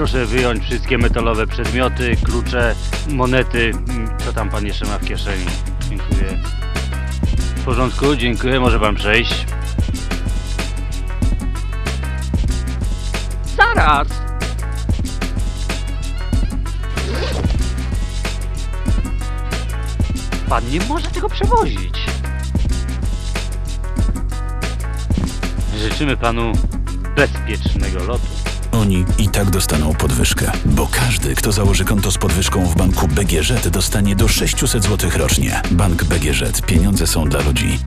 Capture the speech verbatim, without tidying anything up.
Proszę wyjąć wszystkie metalowe przedmioty, klucze, monety. Co tam pan jeszcze ma w kieszeni? Dziękuję. W porządku, dziękuję. Może pan przejść. Zaraz! Pan nie może tego przewozić. Życzymy panu bezpiecznego lotu. Oni i tak dostaną podwyżkę, bo każdy, kto założy konto z podwyżką w banku B G Ż, dostanie do sześciuset złotych rocznie. Bank B G Ż. Pieniądze są dla ludzi.